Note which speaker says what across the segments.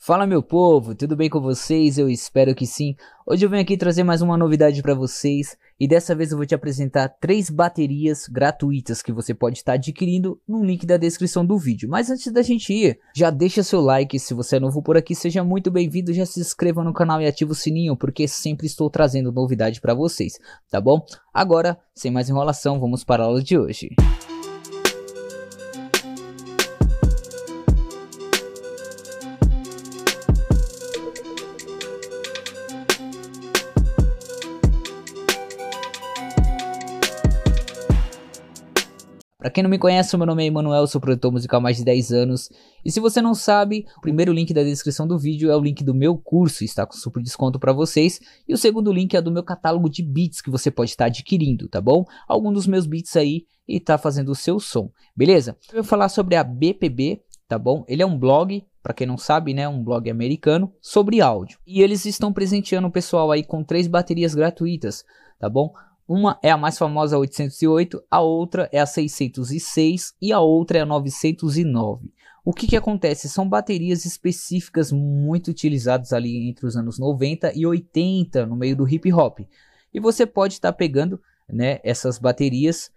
Speaker 1: Fala meu povo, tudo bem com vocês? Eu espero que sim. Hoje eu venho aqui trazer mais uma novidade para vocês e dessa vez eu vou te apresentar 3 baterias gratuitas que você pode estar adquirindo no link da descrição do vídeo. Mas antes da gente ir, já deixa seu like, se você é novo por aqui, seja muito bem-vindo, já se inscreva no canal e ativa o sininho, porque sempre estou trazendo novidade para vocês, tá bom? Agora, sem mais enrolação, vamos para a aula de hoje. Para quem não me conhece, meu nome é Emanuel, sou produtor musical há mais de 10 anos. E se você não sabe, o primeiro link da descrição do vídeo é o link do meu curso, está com super desconto para vocês. E o segundo link é do meu catálogo de beats que você pode estar adquirindo, tá bom? Algum dos meus beats aí e tá fazendo o seu som, beleza? Eu vou falar sobre a BPB, tá bom? Ele é um blog, para quem não sabe, né? Um blog americano sobre áudio. E eles estão presenteando o pessoal aí com 3 baterias gratuitas, tá bom? Uma é a mais famosa, a 808, a outra é a 606 e a outra é a 909. O que acontece? São baterias específicas muito utilizadas ali entre os anos 90 e 80 no meio do hip hop. E você pode estar pegando, né, essas baterias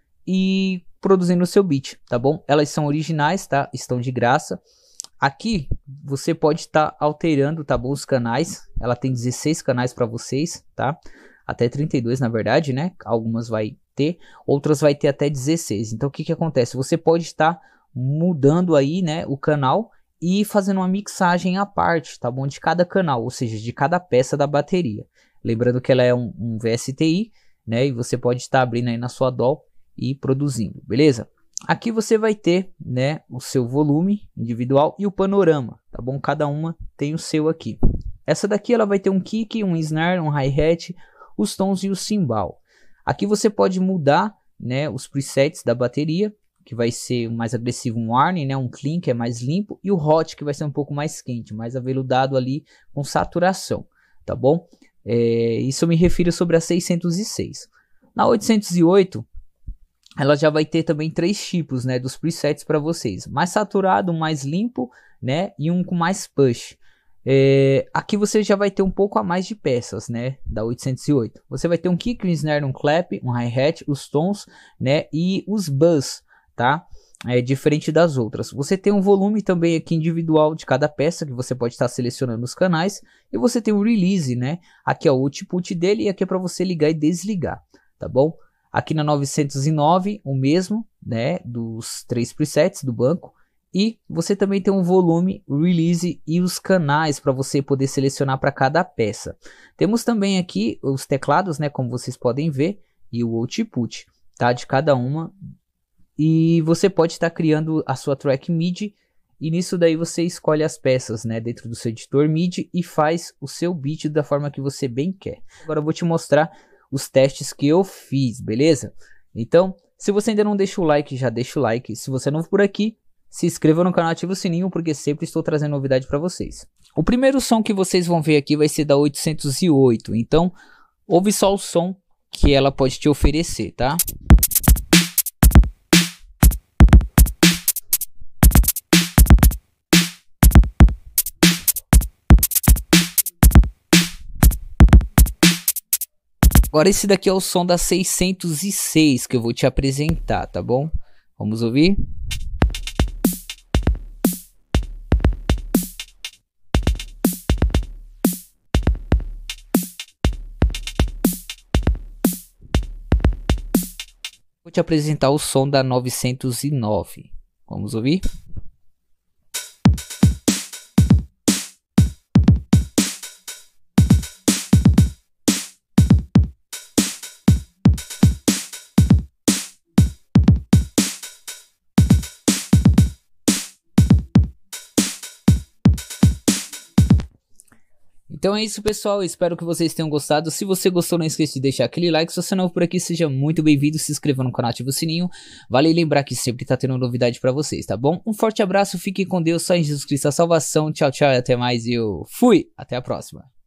Speaker 1: e produzindo o seu beat, tá bom? Elas são originais, tá? Estão de graça. Aqui você pode estar alterando, tá bom, os canais. Ela tem 16 canais para vocês, tá? Até 32 na verdade, né? Algumas vai ter, outras vai ter até 16. Então o que acontece? Você pode estar mudando aí, né, o canal e fazendo uma mixagem à parte, tá bom? De cada canal, ou seja, de cada peça da bateria. Lembrando que ela é um VSTi, né? E você pode estar abrindo aí na sua DAW e produzindo, beleza? Aqui você vai ter, né, o seu volume individual e o panorama, tá bom? Cada uma tem o seu aqui. Essa daqui ela vai ter um kick, um snare, um hi-hat, os tons e o cymbal. Aqui você pode mudar, né, os presets da bateria, que vai ser o mais agressivo, um warning, né, um clean, que é mais limpo, e o hot, que vai ser um pouco mais quente, mais aveludado ali com saturação, tá bom? Isso eu me refiro sobre a 606. Na 808, ela já vai ter também 3 tipos, né, dos presets para vocês. Mais saturado, mais limpo, né, e um com mais push. Aqui você já vai ter um pouco a mais de peças, né, da 808. Você vai ter um kick, um snare, um clap, um hi-hat, os tons, né, e os buzz, tá? Diferente das outras. Você tem um volume também aqui individual de cada peça que você pode estar selecionando os canais. E você tem o release, né? Aqui é o output dele e aqui é para você ligar e desligar, tá bom? Aqui na 909 o mesmo, né, dos 3 presets do banco. E você também tem um volume, release e os canais para você poder selecionar para cada peça. Temos também aqui os teclados, né, como vocês podem ver, e o output, tá, de cada uma. E você pode estar criando a sua track MIDI e nisso daí você escolhe as peças, né, dentro do seu editor MIDI e faz o seu beat da forma que você bem quer. Agora eu vou te mostrar os testes que eu fiz, beleza? Então, se você ainda não deixa o like, já deixa o like. Se você é novo por aqui, se inscreva no canal, ative o sininho, porque sempre estou trazendo novidade para vocês. O primeiro som que vocês vão ver aqui vai ser da 808. Então, ouve só o som que ela pode te oferecer, tá? Agora esse daqui é o som da 606 que eu vou te apresentar, tá bom? Vamos ouvir? Vou te apresentar o som da 909. Vamos ouvir? Então é isso, pessoal, eu espero que vocês tenham gostado. Se você gostou, não esqueça de deixar aquele like. Se você é novo por aqui, seja muito bem-vindo, se inscreva no canal, ative o sininho. Vale lembrar que sempre tá tendo novidade pra vocês, tá bom? Um forte abraço, fiquem com Deus, só em Jesus Cristo a salvação. Tchau, tchau e até mais. E eu fui, até a próxima.